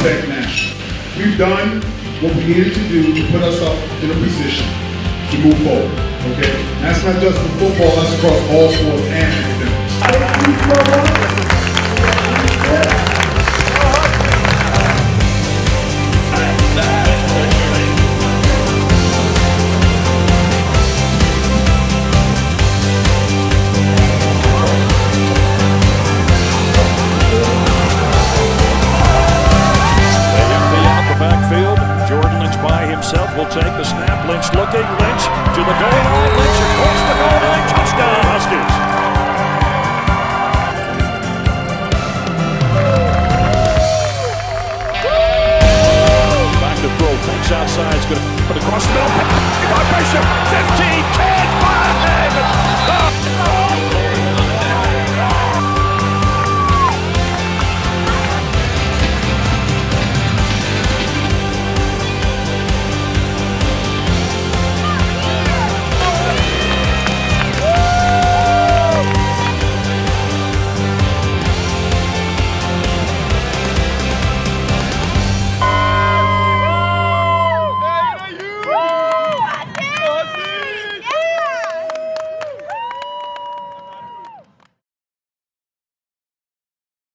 Tech National. We've done what we needed to do to put ourselves in a position to move forward, okay? And that's not just for football, that's across all sports and academics. Thank you so much. Will take the snap. Lynch looking. Lynch to the goal line. Lynch across the goal line. Touchdown, Huskies. Back to throw. Fakes outside. It's going to put across the middle. By Bishop. 15, 10.